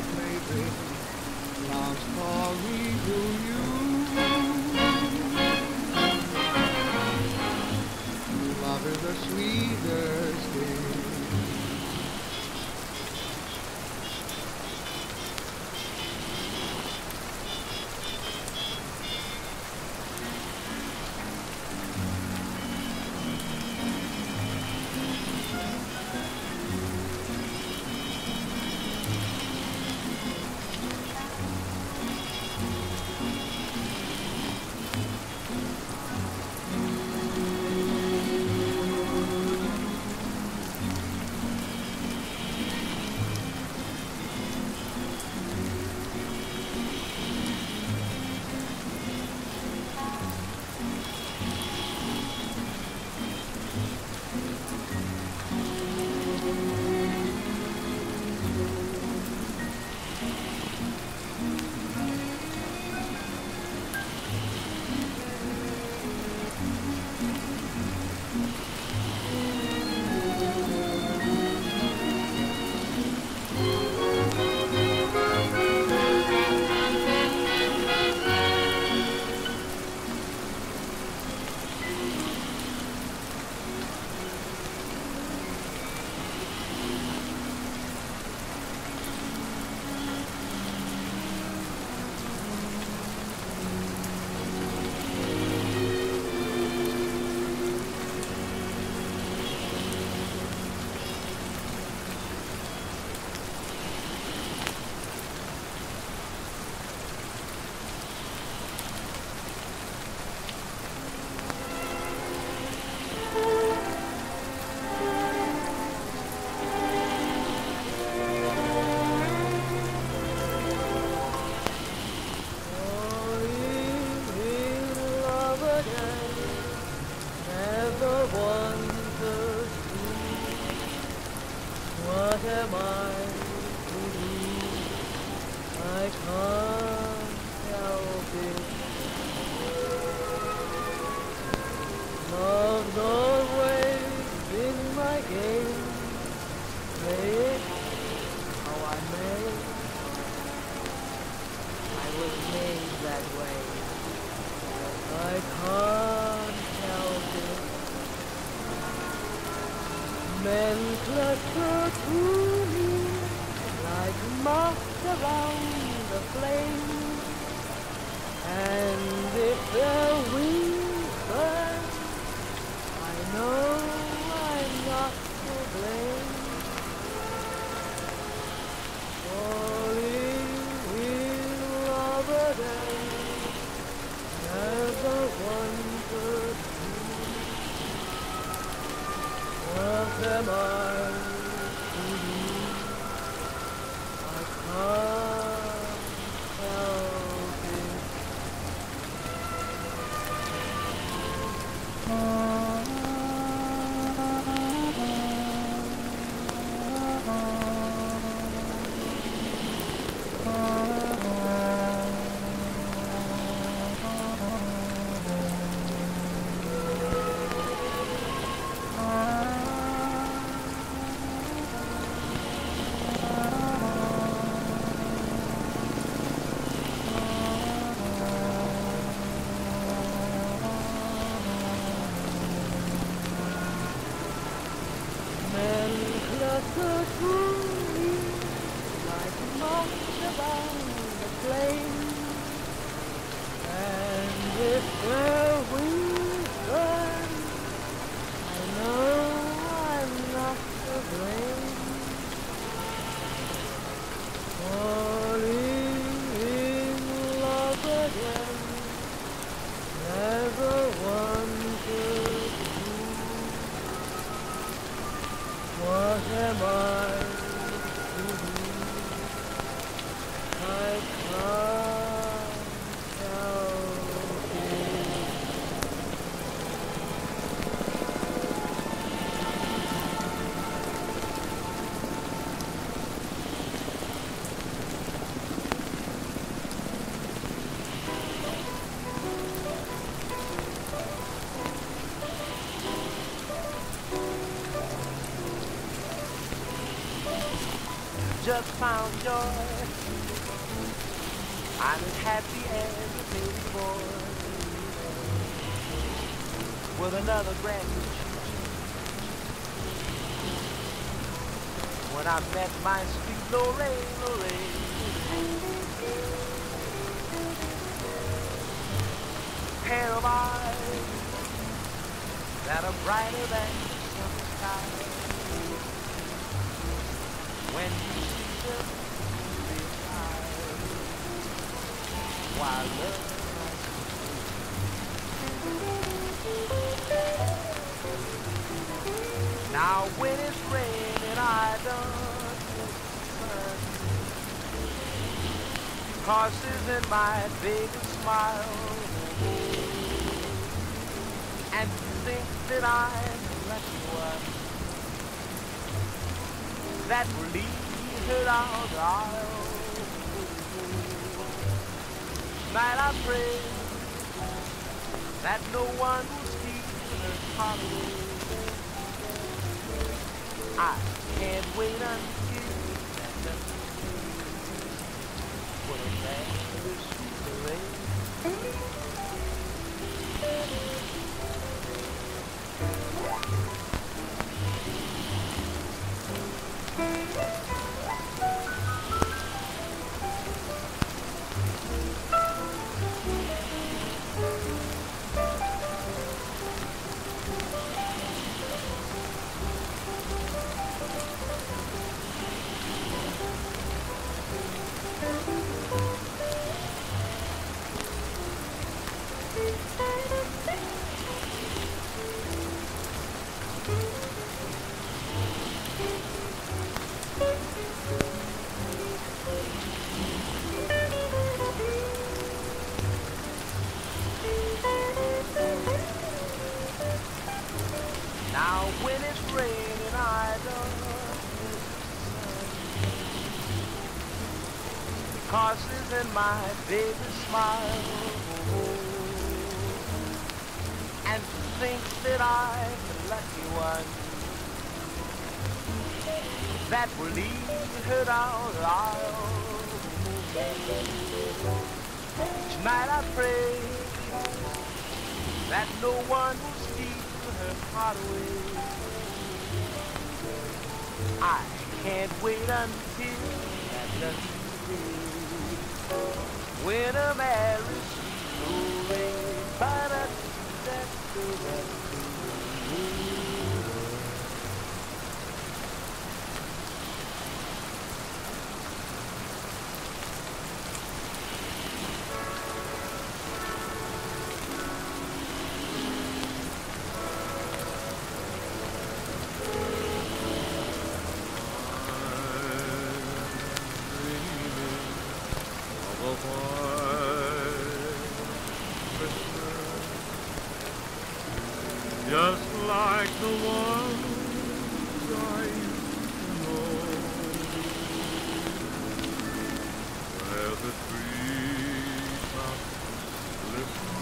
plaything. Love story, do you? Love is the sweetest thing. Just found joy I'm as happy as a baby boy with another brand new choo-choo. When I met my sweet Lorraine, Lorraine, pair of eyes that are brighter than the summer sky. When you see them, you realize why love is. Now when it's raining, I don't miss the sun. Crosses in my biggest smile, and think that I'm the lucky one that will lead her down the aisle. Tonight I pray that no one will steal her heart away. I can't wait until that doesn't what a man is sweet rain. Now when it's raining, I don't miss the sun. Crosses in my baby's smile, and think that I'm the lucky one that will lead her down the aisle. Tonight I pray that no one will steal her heart away. I can't wait until that lucky day when a marriage story. Just like the ones I used to know, where the treetops listen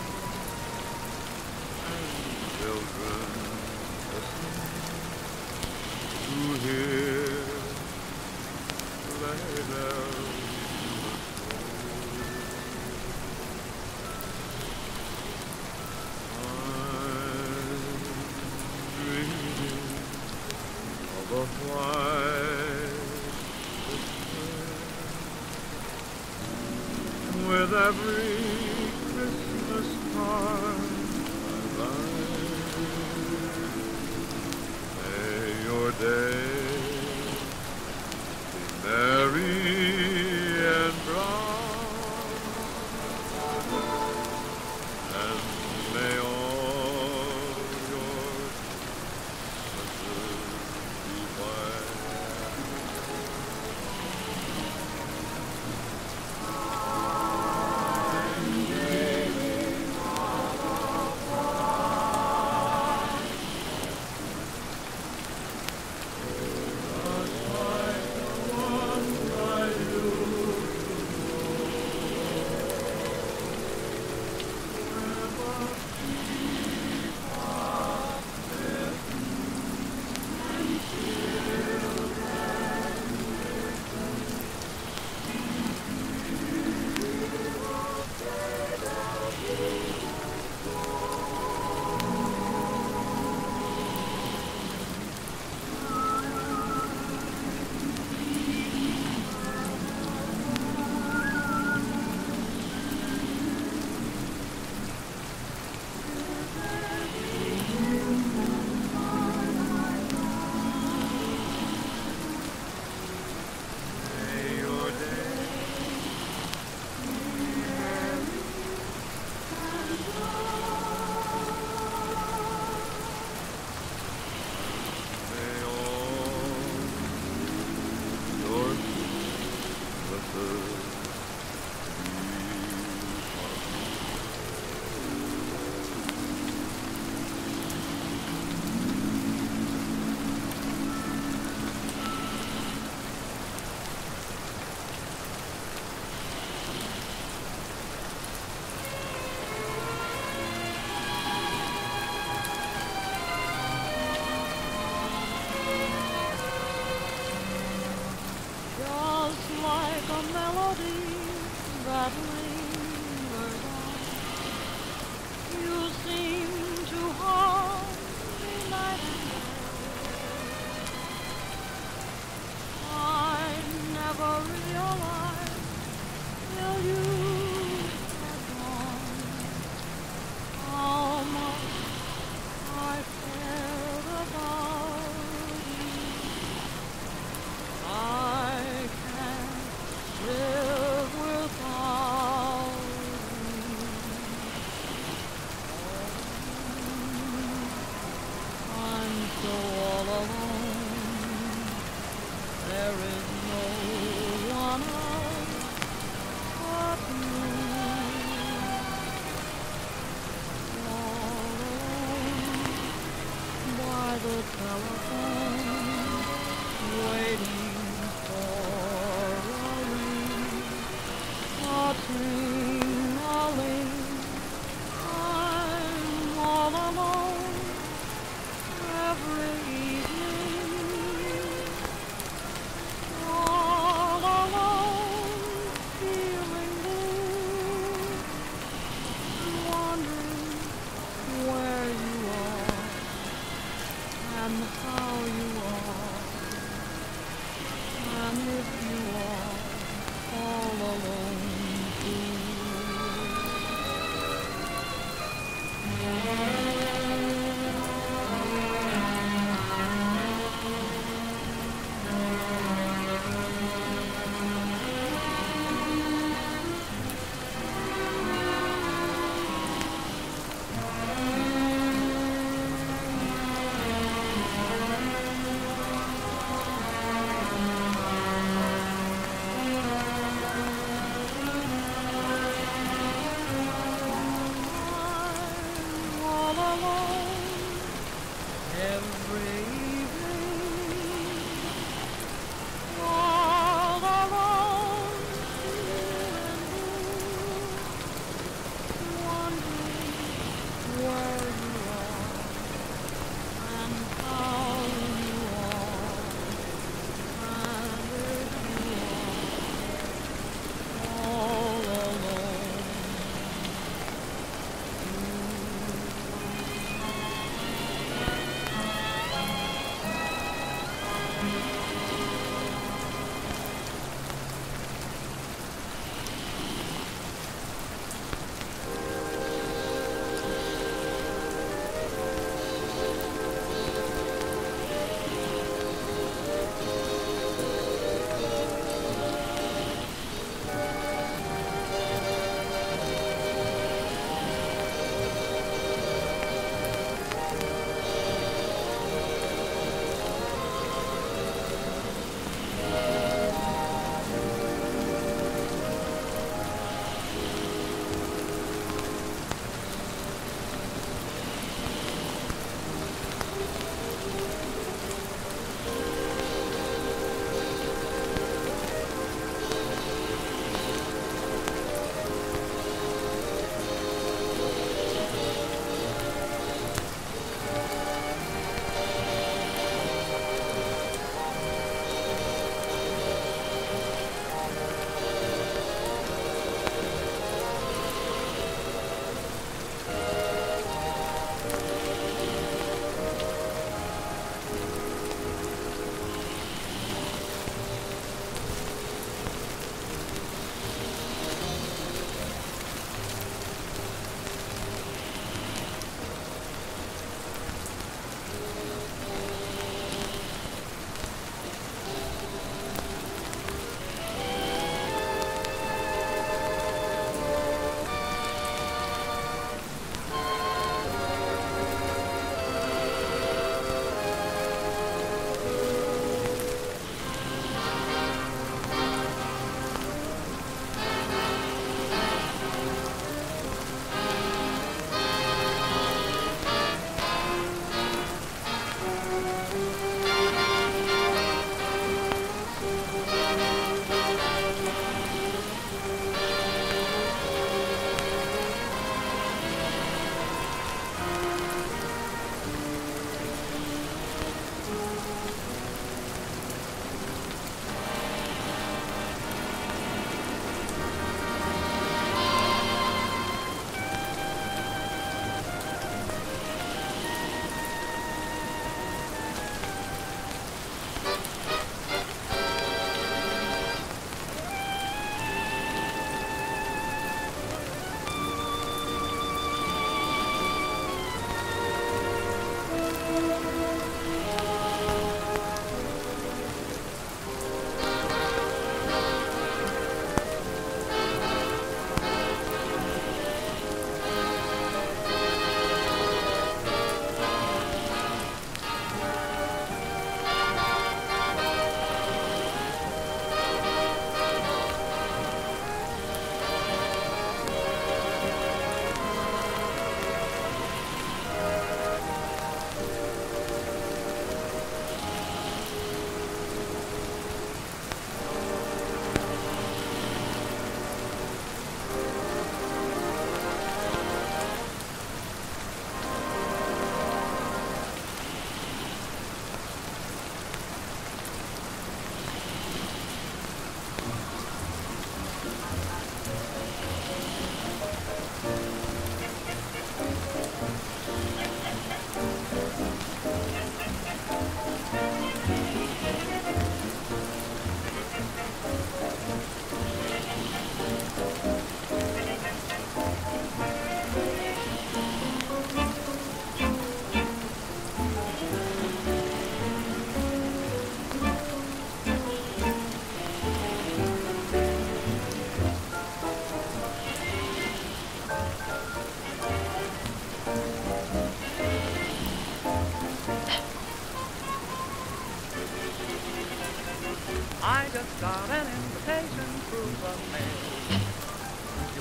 and children listen to hear lay down. With every Christmas card I write, may your day be merry and bright, and may all your Christmases be white.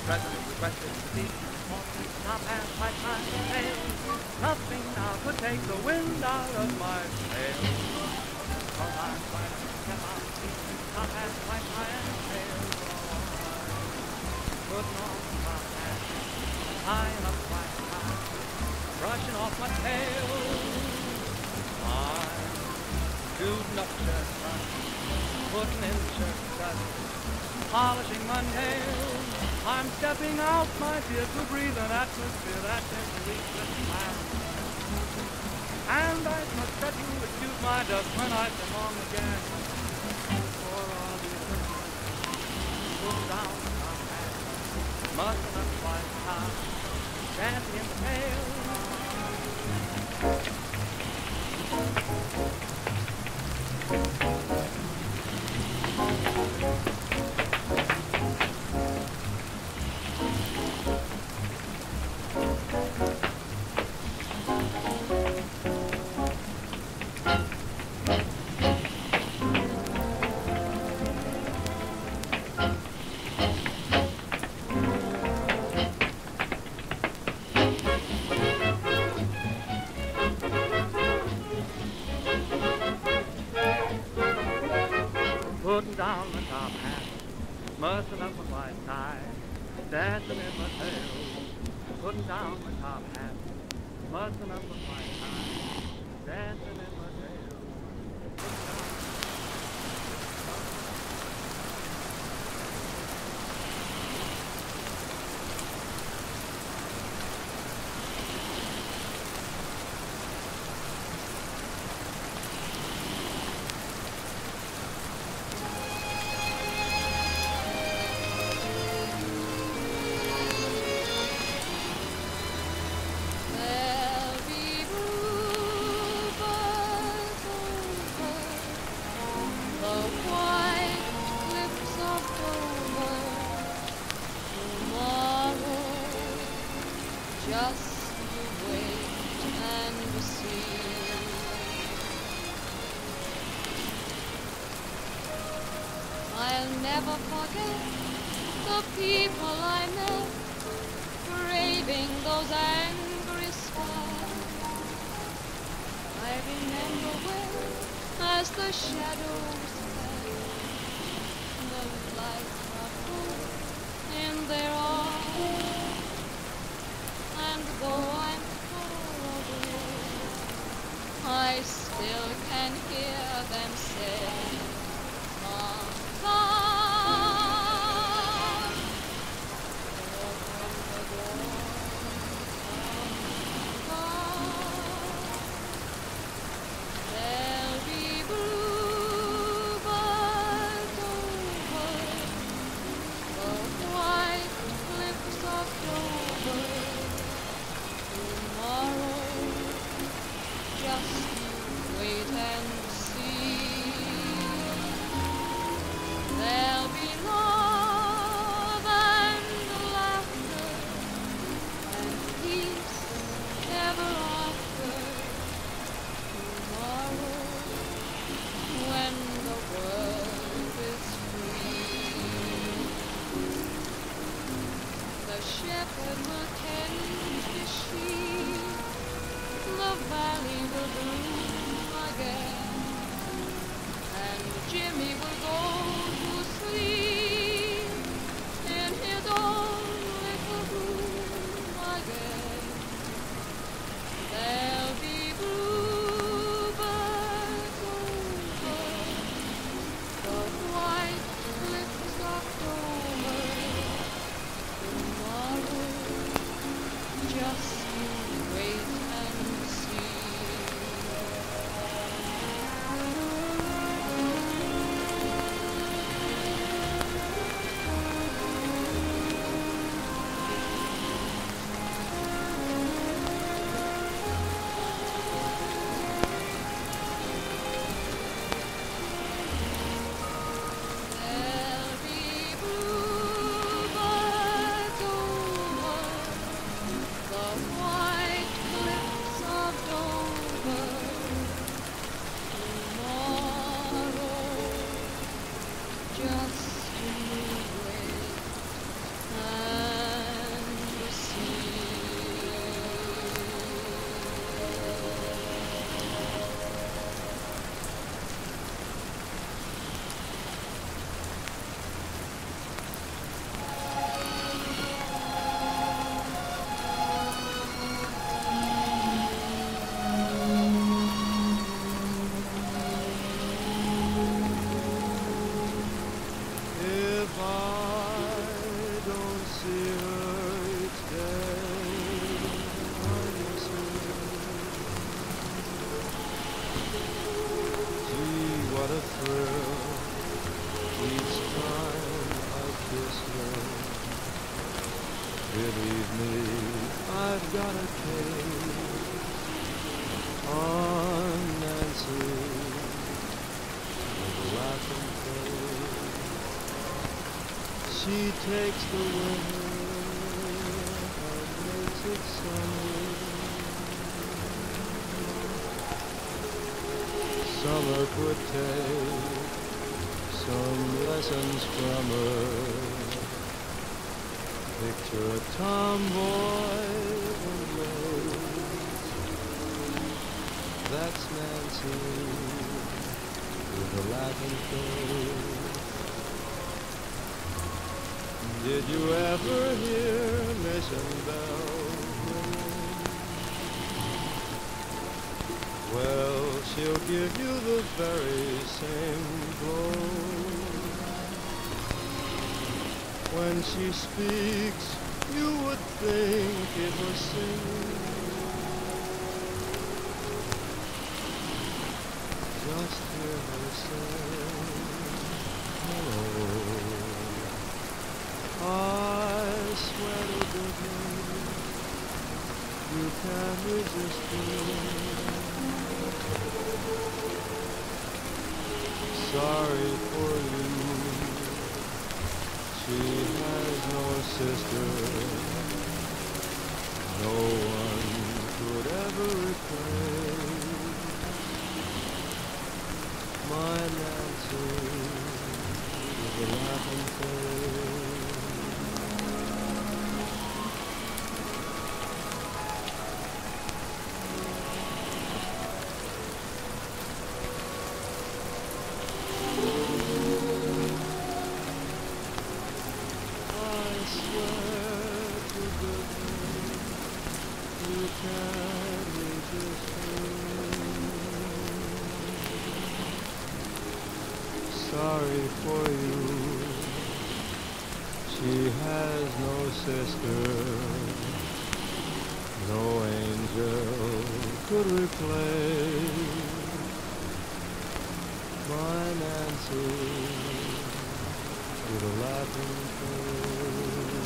present requested to see. Now past my time to fail. Nothing now could take the wind out of my sails. Cause I'm quite kept on feet. Now past my time to fail. Putting on my hat, tying up my tie, brushing off my tail. I'm shooting up shirt front, putting in shirt dust, polishing my nails. I'm stepping out, my dear, to breathe an atmosphere that can reach the smile. And I must try to excuse my dust when I come on again. For all the pull down my hat, muzzle up my top, champion tail. Putting down the top hat, mussing up my white tie, dancing in my tail. Putting down the top hat, mussing up my white tie, dancing in my tail. I'll never forget the people I met, braving those angry skies. I remember when, as the shadows fell, the lights are full in their eyes. And though I'm far away, I still can hear them say, Believe me, I've got a case on Nancy with a laughing face. She takes the winter and makes it summer. Summer could take some lessons from her. Picture a tomboy in lace. That's Nancy with a laughing face. Did you ever hear mission bells ring? Well, she'll give you the very same glow. When she speaks, you would think it was singing. Just hear her say, hello. I swear to goodness, you can't resist me. Sorry for you. She has no sister, no one could ever replace my Nancy with a laughing face. Sorry for you. She has no sister, no angel could replace my Nancy with a laughing face.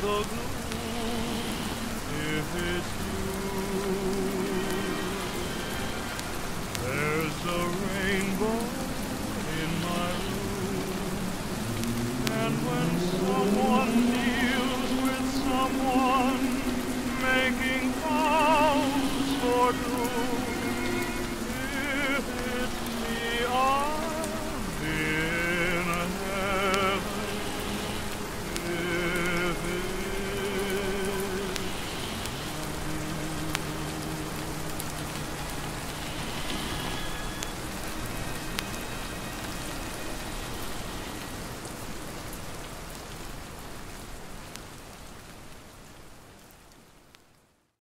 the gloom.